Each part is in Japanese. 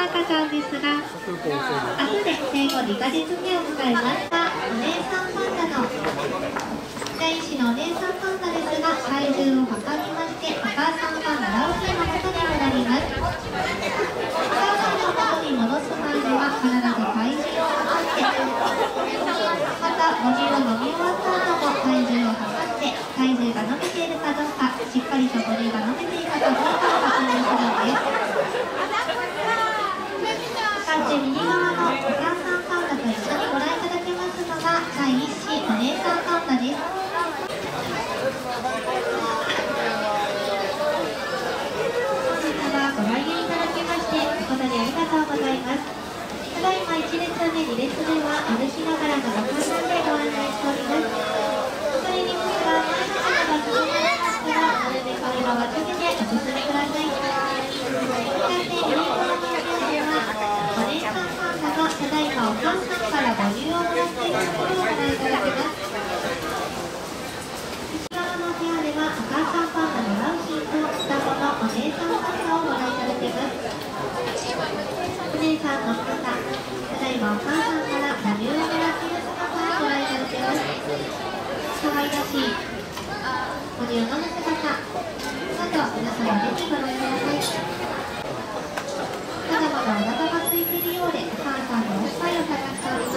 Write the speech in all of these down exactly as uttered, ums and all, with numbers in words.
赤ちゃんですが、明日で生後にかげつめを迎えましたお姉さんパンダの第一子のお姉さんパンダですが、体重を測りましてお母さんパンダラオキの元に戻ります。お母さんの元に戻す前には必ず体重を測って、また母乳を飲み終わった後も体重を測って、体重が伸びているかどうか、しっかりと母乳が伸びているかどうかを確認するんです。右側のお母さんパンダと一緒にご覧いただけますのが第一子お姉さんパンダです。本日はご来園いただきまして誠にありがとうございます。ただいまいち列目に列目は歩きながらのご観覧でご案内しております。それに向けは前の方が進めますから、なるべくお色をつけてお進みください。そして右側のおお姉さんパンダがただいまお母さんから母乳をもらっているところをご覧いただけます。内側の部屋ではお母さんパンダのラウヒーと双子のお姉さんパンダをご覧いただけます。お姉さんのパンダ、ただいまお母さんから母乳をもらっている姿をご覧いただけます。可愛らしい母乳を飲む姿など、皆様ぜひご覧ください。まだまだお腹が空いているようで、お母さんのおっぱいを探しております。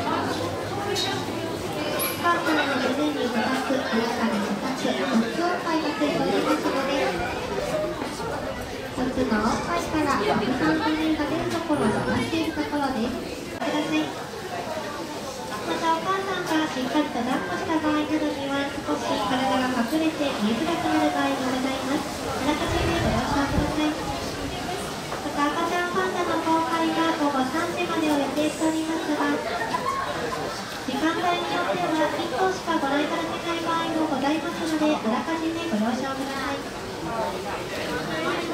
お母さんの胸にふたつ、お腹にふたつ、みっつおっぱいがついておりますので、ふたつのおっぱいからお子さんの乳が出るところを探しているところです。ください。またお母さんがしっかりと抱っこした場合などには、少し体が隠れて見えづらくなる場合もございます。あらかじめご了承ください。赤ちゃんパンダの公開がごごさんじまでを予定しておりますが、時間帯によってはいっ頭しかご覧いただけない場合もございますので、あらかじめご了承ください。